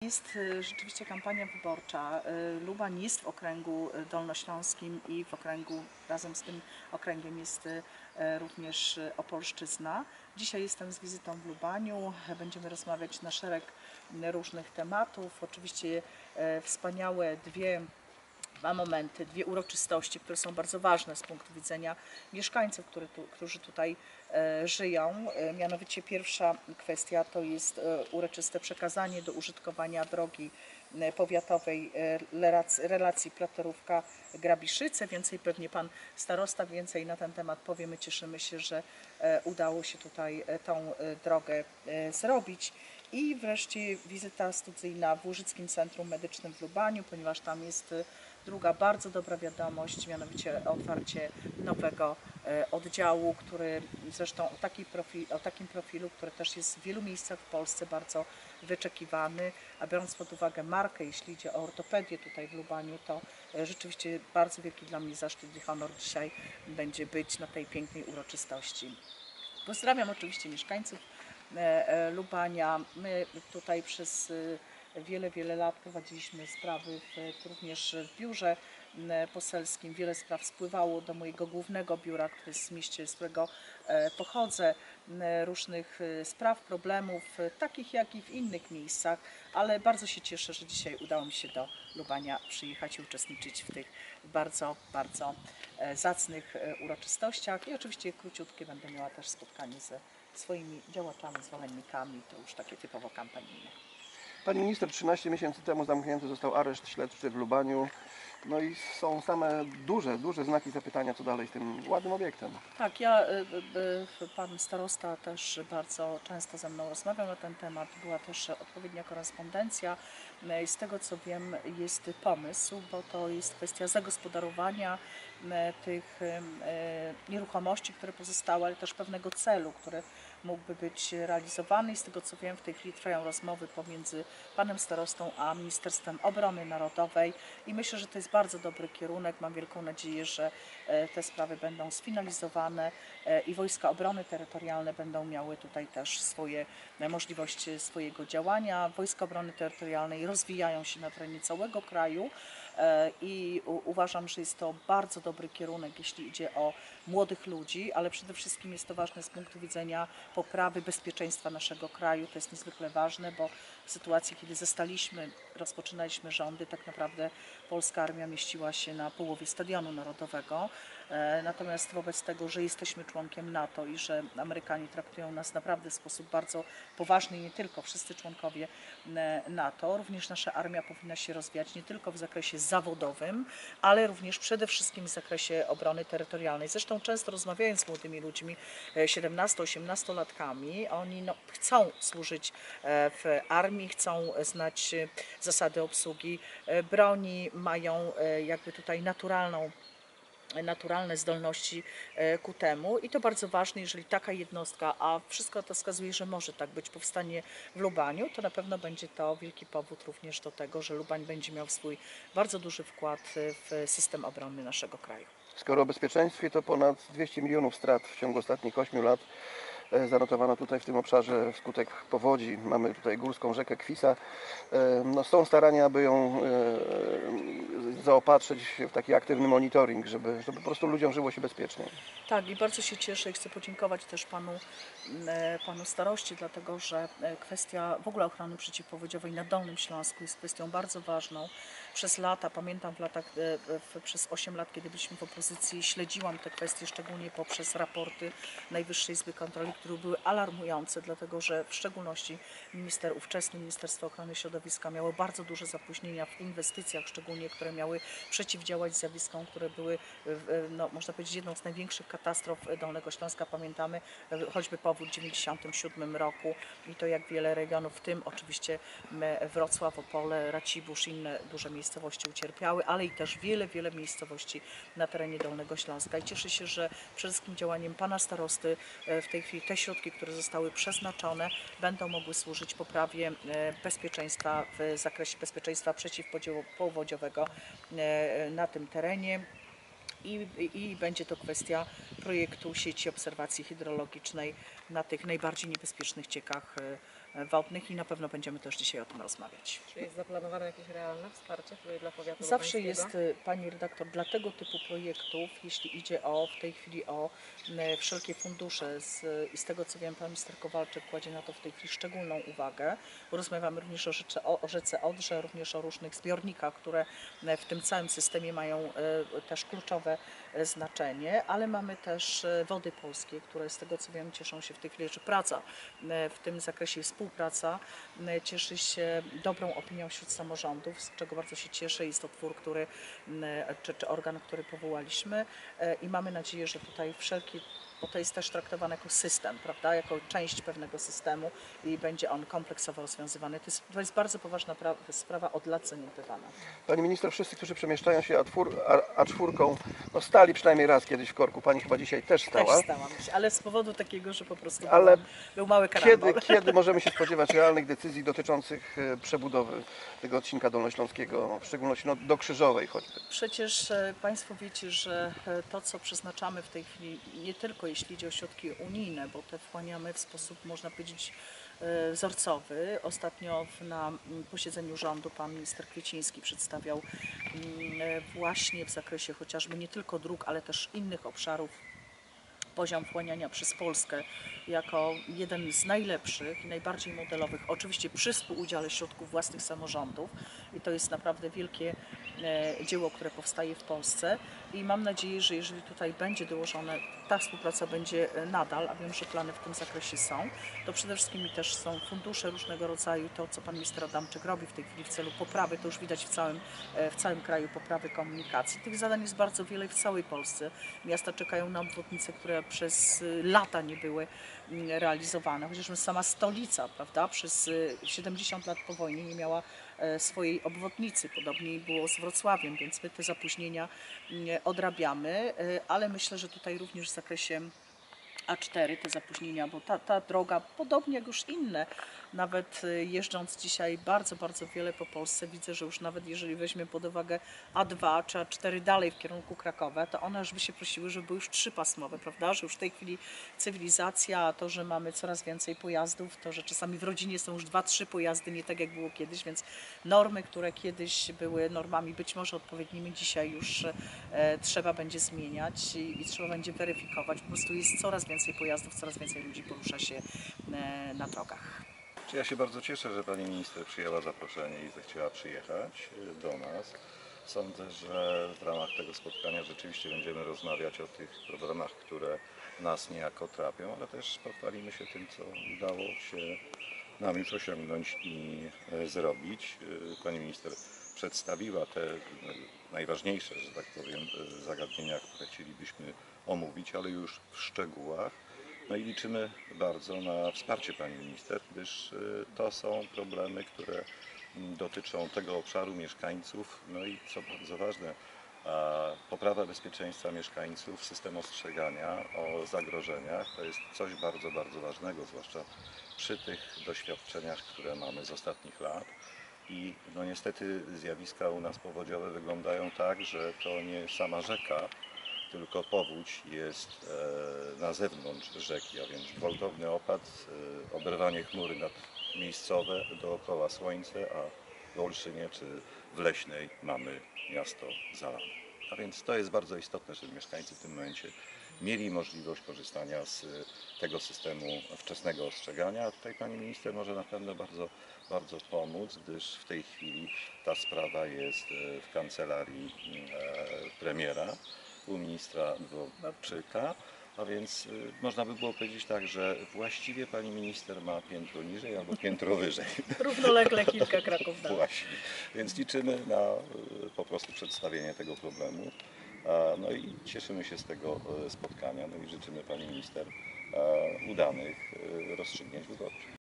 Jest rzeczywiście kampania wyborcza. Lubań jest w okręgu dolnośląskim i w okręgu, razem z tym okręgiem jest również Opolszczyzna. Dzisiaj jestem z wizytą w Lubaniu. Będziemy rozmawiać na szereg różnych tematów. Oczywiście wspaniałe dwa momenty, dwie uroczystości, które są bardzo ważne z punktu widzenia mieszkańców, którzy tutaj żyją. Mianowicie pierwsza kwestia to jest uroczyste przekazanie do użytkowania drogi powiatowej relacji Platerówka-Grabiszyce. Więcej pewnie pan starosta więcej na ten temat powie. My cieszymy się, że udało się tutaj tą drogę zrobić. I wreszcie wizyta studyjna w Łużyckim Centrum Medycznym w Lubaniu, ponieważ tam jest druga bardzo dobra wiadomość, mianowicie otwarcie nowego oddziału, który zresztą o takim profilu, który też jest w wielu miejscach w Polsce bardzo wyczekiwany, a biorąc pod uwagę markę, jeśli idzie o ortopedię tutaj w Lubaniu, to rzeczywiście bardzo wielki dla mnie zaszczyt i honor dzisiaj będzie być na tej pięknej uroczystości. Pozdrawiam oczywiście mieszkańców Lubania. My tutaj przez wiele lat prowadziliśmy sprawy również w biurze poselskim. Wiele spraw spływało do mojego głównego biura, które jest w mieście, z którego pochodzę. Różnych spraw, problemów, takich jak i w innych miejscach, ale bardzo się cieszę, że dzisiaj udało mi się do Lubania przyjechać i uczestniczyć w tych bardzo zacnych uroczystościach. I oczywiście króciutkie będę miała też spotkanie ze swoimi działaczami, zwolennikami, to już takie typowo kampanijne. Pani minister, 13 miesięcy temu zamknięty został areszt śledczy w Lubaniu. No i są same duże znaki zapytania, co dalej z tym ładnym obiektem. Tak, pan starosta też bardzo często ze mną rozmawiał na ten temat, była też odpowiednia korespondencja. Z tego co wiem, jest pomysł, bo to jest kwestia zagospodarowania tych nieruchomości, które pozostały, ale też pewnego celu, który mógłby być realizowany. I z tego co wiem, w tej chwili trwają rozmowy pomiędzy panem starostą a Ministerstwem Obrony Narodowej i myślę, że to jest bardzo dobry kierunek. Mam wielką nadzieję, że te sprawy będą sfinalizowane i Wojska Obrony Terytorialnej będą miały tutaj też możliwość swojego działania. Wojska Obrony Terytorialnej rozwijają się na terenie całego kraju i uważam, że jest to bardzo dobry kierunek, jeśli idzie o młodych ludzi, ale przede wszystkim jest to ważne z punktu widzenia poprawy bezpieczeństwa naszego kraju. To jest niezwykle ważne, bo w sytuacji, kiedy rozpoczynaliśmy rządy, tak naprawdę polska armia mieściła się na połowie Stadionu Narodowego. Natomiast wobec tego, że jesteśmy członkiem NATO i że Amerykanie traktują nas naprawdę w sposób bardzo poważny i nie tylko, wszyscy członkowie NATO, również nasza armia powinna się rozwijać nie tylko w zakresie zawodowym, ale również przede wszystkim w zakresie obrony terytorialnej. Zresztą często rozmawiając z młodymi ludźmi, 17-18-latkami, oni chcą służyć w armii, chcą znać zasady obsługi broni, mają jakby tutaj naturalne zdolności ku temu i to bardzo ważne, jeżeli taka jednostka, a wszystko to wskazuje, że może tak być, powstanie w Lubaniu, to na pewno będzie to wielki powód również do tego, że Lubań będzie miał swój bardzo duży wkład w system obrony naszego kraju. Skoro o bezpieczeństwie, to ponad 200 milionów strat w ciągu ostatnich 8 lat zanotowano tutaj w tym obszarze wskutek powodzi. Mamy tutaj górską rzekę Kwisa. No, są starania, aby ją zaopatrzyć w taki aktywny monitoring, żeby po prostu ludziom żyło się bezpiecznie. Tak, i bardzo się cieszę i chcę podziękować też panu staroście, dlatego że kwestia w ogóle ochrony przeciwpowodziowej na Dolnym Śląsku jest kwestią bardzo ważną. Przez lata, pamiętam przez 8 lat, kiedy byliśmy w opozycji, śledziłam te kwestie, szczególnie poprzez raporty Najwyższej Izby Kontroli, które były alarmujące, dlatego że w szczególności ówczesne Ministerstwo Ochrony Środowiska miało bardzo duże zapóźnienia w inwestycjach, szczególnie które miały przeciwdziałać zjawiskom, które były, no, można powiedzieć, jedną z największych katastrof Dolnego Śląska. Pamiętamy choćby powódź w 1997 roku i to, jak wiele regionów, w tym oczywiście Wrocław, Opole, Racibórz, inne duże miejscowości ucierpiały, ale i też wiele miejscowości na terenie Dolnego Śląska. I cieszę się, że przede wszystkim działaniem pana starosty w tej chwili te środki, które zostały przeznaczone, będą mogły służyć poprawie bezpieczeństwa w zakresie bezpieczeństwa przeciwpowodziowego na tym terenie. I będzie to kwestia projektu sieci obserwacji hydrologicznej na tych najbardziej niebezpiecznych ciekach wodnych i na pewno będziemy też dzisiaj o tym rozmawiać. Czy jest zaplanowane jakieś realne wsparcie tutaj dla powiatu Zawsze lubańskiego? jest, pani redaktor, dla tego typu projektów, jeśli idzie w tej chwili o wszelkie fundusze i z tego co wiem, pan minister Kowalczyk kładzie na to w tej chwili szczególną uwagę. Rozmawiamy również o rzece Odrze, również o różnych zbiornikach, które w tym całym systemie mają też kluczowe znaczenie, ale mamy też Wody Polskie, które z tego co wiem cieszą się w tej chwili, że praca w tym zakresie, współpraca cieszy się dobrą opinią wśród samorządów, z czego bardzo się cieszę. Jest to twór, czy organ, który powołaliśmy i mamy nadzieję, że tutaj bo to jest też traktowane jako system, prawda, jako część pewnego systemu i będzie on kompleksowo rozwiązywany. To jest bardzo poważna sprawa, od lat zaniedbywana. Pani minister, wszyscy, którzy przemieszczają się A4, no stali przynajmniej raz kiedyś w korku. Pani chyba dzisiaj też stała. Też stałam się, ale z powodu takiego, że po prostu Ale był mały karambol. Kiedy możemy się spodziewać realnych decyzji dotyczących przebudowy tego odcinka dolnośląskiego, w szczególności do Krzyżowej choćby? Przecież Państwo wiecie, że to, co przeznaczamy w tej chwili, nie tylko jeśli idzie o środki unijne, bo te wchłaniamy w sposób, można powiedzieć, wzorcowy. Ostatnio na posiedzeniu rządu pan minister Kwieciński przedstawiał właśnie w zakresie chociażby nie tylko dróg, ale też innych obszarów poziom wchłaniania przez Polskę jako jeden z najlepszych i najbardziej modelowych, oczywiście przy współudziale środków własnych samorządów i to jest naprawdę wielkie dzieło, które powstaje w Polsce i mam nadzieję, że jeżeli tutaj będzie dołożone, ta współpraca będzie nadal, a wiem, że plany w tym zakresie są, to przede wszystkim też są fundusze różnego rodzaju, to co pan minister Adamczyk robi w tej chwili w celu poprawy, to już widać w całym kraju poprawy komunikacji. Tych zadań jest bardzo wiele w całej Polsce. Miasta czekają na obwodnice, które przez lata nie były realizowane. Chociażby sama stolica, prawda, przez 70 lat po wojnie nie miała swojej obwodnicy. Podobnie było z Wrocławiem, więc my te zapóźnienia odrabiamy, ale myślę, że tutaj również w zakresie A4 te zapóźnienia, bo ta droga, podobnie jak już inne, nawet jeżdżąc dzisiaj bardzo, bardzo wiele po Polsce, widzę, że już nawet jeżeli weźmie pod uwagę A2 czy A4 dalej w kierunku Krakowa, to one już by się prosiły, żeby były już trzypasmowe, prawda, że już w tej chwili cywilizacja, to, że mamy coraz więcej pojazdów, to, że czasami w rodzinie są już 2-3 pojazdy, nie tak jak było kiedyś, więc normy, które kiedyś były normami być może odpowiednimi, dzisiaj już trzeba będzie zmieniać i trzeba będzie weryfikować. Po prostu jest coraz więcej pojazdów, coraz więcej ludzi porusza się na drogach. Ja się bardzo cieszę, że pani minister przyjęła zaproszenie i zechciała przyjechać do nas. Sądzę, że w ramach tego spotkania rzeczywiście będziemy rozmawiać o tych problemach, które nas niejako trapią, ale też pochwalimy się tym, co udało się nam już osiągnąć i zrobić. Pani minister przedstawiła te najważniejsze, że tak powiem, zagadnienia, które chcielibyśmy omówić, ale już w szczegółach. No i liczymy bardzo na wsparcie pani minister, gdyż to są problemy, które dotyczą tego obszaru mieszkańców, no i co bardzo ważne, poprawa bezpieczeństwa mieszkańców, system ostrzegania o zagrożeniach to jest coś bardzo, bardzo ważnego, zwłaszcza przy tych doświadczeniach, które mamy z ostatnich lat. I no niestety zjawiska u nas powodziowe wyglądają tak, że to nie sama rzeka, tylko powódź jest na zewnątrz rzeki, a więc gwałtowny opad, oberwanie chmury nadmiejscowe, dookoła słońce, a w Olszynie czy w Leśnej mamy miasto zalane. A więc to jest bardzo istotne, żeby mieszkańcy w tym momencie mieli możliwość korzystania z tego systemu wczesnego ostrzegania. A tutaj pani minister może na pewno bardzo, bardzo pomóc, gdyż w tej chwili ta sprawa jest w kancelarii premiera, u ministra Dworczyka, a więc można by było powiedzieć tak, że właściwie pani minister ma piętro niżej albo piętro wyżej. Równolegle kilka kraków dalej. Właśnie, więc liczymy na po prostu przedstawienie tego problemu. No i cieszymy się z tego spotkania, no i życzymy pani minister udanych rozstrzygnięć wyborczych.